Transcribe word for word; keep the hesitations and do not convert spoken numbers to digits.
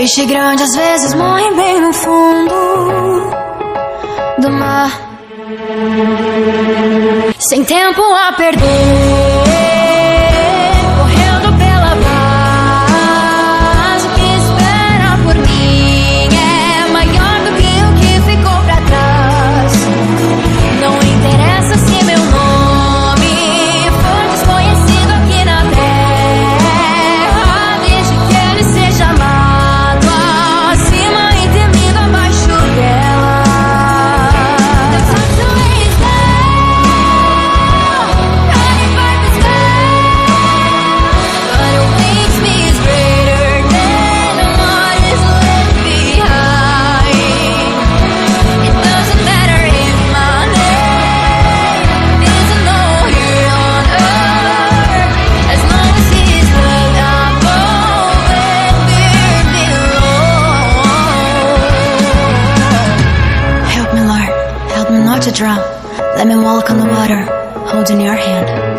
Peixe grande às vezes morre bem no fundo do mar, sem tempo a perder, correndo pela paz. O que espera por mim é maior do que o que ficou pra trás. Não interessa se meu nome for desconhecido aqui na terra, desde que ele seja amado acima e temido abaixo dela. To drown, let me walk on the water, holding your hand.